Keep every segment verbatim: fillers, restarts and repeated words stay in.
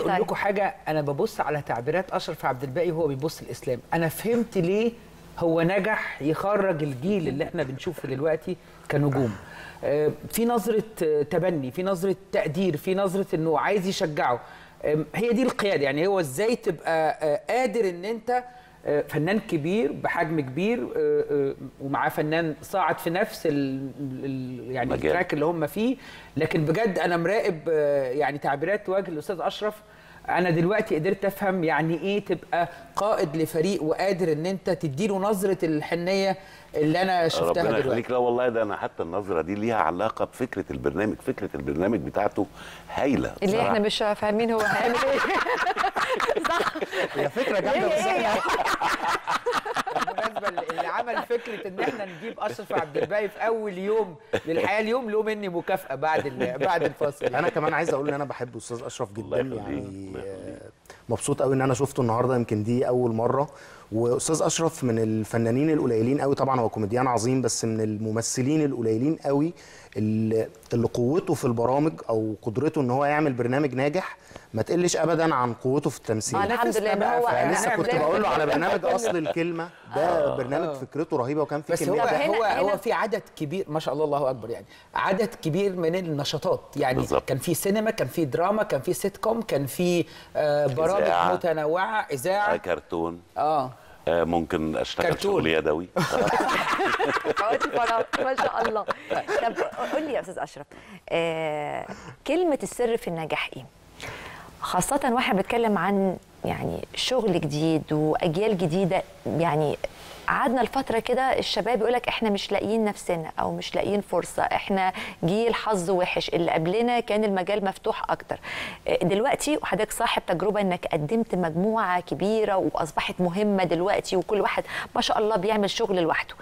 اقول لكم حاجه، انا ببص على تعبيرات اشرف عبد الباقي وهو بيبص الاسلام، انا فهمت ليه هو نجح يخرج الجيل اللي احنا بنشوفه دلوقتي كنجوم. في نظره تبني، في نظره تقدير، في نظره انه عايز يشجعه. هي دي القياده، يعني هو ازاي تبقى قادر ان انت فنان كبير بحجم كبير ومعاه فنان صاعد في نفس ال ال يعني مجال. التراك اللي هم فيه، لكن بجد انا مراقب يعني تعبيرات وجه الاستاذ اشرف. انا دلوقتي قدرت افهم يعني ايه تبقى قائد لفريق وقادر ان انت تديله نظره الحنيه اللي انا شفتها ربنا دلوقتي. يخليك. لا والله ده انا حتى النظره دي ليها علاقه بفكره البرنامج، فكره البرنامج بتاعته هايله اللي احنا مش فاهمين هو هيعمل ايه. صح، هي فكره جامده بس احنا بالمناسبه اللي عمل فكره ان احنا نجيب اشرف عبد الباقي في اول يوم للحياه اليوم له مني مكافاه بعد بعد الفاصل. انا كمان عايز اقول ان انا بحب استاذ اشرف جدا، يعني مبسوط قوي ان انا شفته النهارده، يمكن دي اول مره. واستاذ اشرف من الفنانين القليلين قوي، طبعا هو كوميديان عظيم، بس من الممثلين القليلين قوي اللي, اللي قوته في البرامج او قدرته ان هو يعمل برنامج ناجح ما تقلش ابدا عن قوته في التمثيل. آه الحمد لله ان هو يعني لسه كنت بقول له على برنامج اصل الكلمه ده، آه برنامج آه فكرته رهيبه وكان فيه بس كميه هو هنا هو هنا هو في عدد كبير ما شاء الله، الله اكبر، يعني عدد كبير من النشاطات، يعني بالزبط. كان في سينما، كان في دراما، كان في سيت كوم، كان في آه برامج إذاعة. متنوعه، اذاعه، كرتون، اه آه ممكن اشتغل كرتون. شغل يدوي. ما شاء الله. طب قول لي يا استاذ اشرف، آه كلمه السر في النجاح ايه؟ خاصه واحنا بنتكلم عن يعني شغل جديد واجيال جديده، يعني قعدنا الفتره كده الشباب يقول لك احنا مش لاقيين نفسنا او مش لاقيين فرصه، احنا جيل حظ وحش، اللي قبلنا كان المجال مفتوح اكتر. دلوقتي وحضرتك صاحب تجربه انك قدمت مجموعه كبيره واصبحت مهمه دلوقتي، وكل واحد ما شاء الله بيعمل شغل لوحده.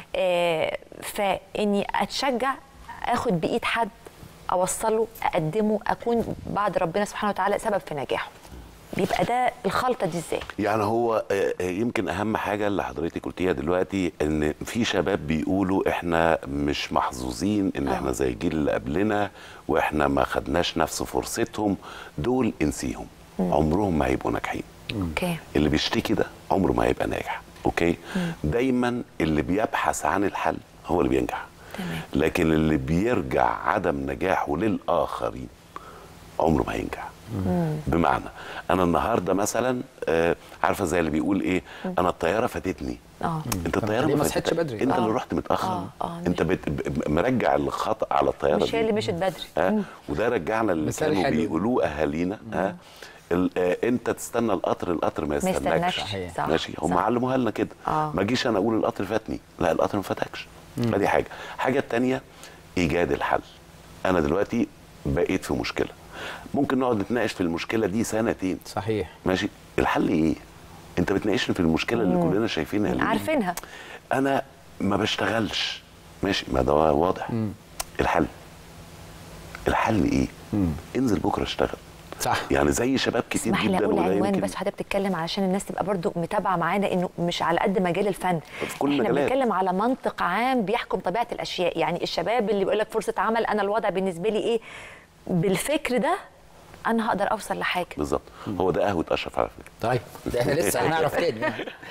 فاني اتشجع اخد بايد حد اوصله اقدمه، اكون بعد ربنا سبحانه وتعالى سبب في نجاحه، بيبقى ده الخلطه دي ازاي؟ يعني هو يمكن اهم حاجه اللي حضرتك قلتيها دلوقتي، ان في شباب بيقولوا احنا مش محظوظين ان احنا زي الجيل اللي قبلنا واحنا ما خدناش نفس فرصتهم. دول انسيهم، مم. عمرهم ما هيبقوا ناجحين. اوكي. اللي بيشتكي ده عمره ما هيبقى ناجح. اوكي. مم. دايما اللي بيبحث عن الحل هو اللي بينجح. تمام. لكن اللي بيرجع عدم نجاحه للاخرين عمره ما هينجح. مم. بمعنى انا النهارده مثلا آه عارفه زي اللي بيقول ايه، مم. انا الطياره فاتتني. اه انت الطياره ما صحتش بدري، انت آه. اللي رحت متاخر. آه. آه. انت بت... مرجع الخطا على الطياره مش هي اللي مشت بدري. آه. وده رجعنا اللي كانوا بيقولوه اهالينا. آه. آه انت تستنى القطر، القطر ما يستناكش. ماشي، هم علموها لنا كده. آه. ما اجيش انا اقول القطر فاتني، لا القطر ما فاتكش. ادي حاجه. حاجه الثانيه ايجاد الحل. انا دلوقتي بقيت في مشكله، ممكن نقعد نتناقش في المشكله دي سنتين. صحيح. ماشي، الحل ايه؟ انت بتناقشني في المشكله اللي كلنا شايفينها، اللي عارفينها. انا ما بشتغلش. ماشي، ما ده واضح. مم. الحل الحل ايه؟ مم. انزل بكره اشتغل. صح. يعني زي شباب كتير جدا. اسمح لي اقول عنوان بس حضرتك بتتكلم علشان الناس تبقى برضو متابعه معانا، انه مش على قد مجال الفن، في كل احنا مجالات. بنتكلم على منطق عام بيحكم طبيعه الاشياء. يعني الشباب اللي بيقول لك فرصه عمل، انا الوضع بالنسبه لي ايه، بالفكر ده انا هقدر اوصل لحاجه. بالظبط. هو ده قهوه اشرف على فكره. طيب ده احنا لسه هنعرف تاني.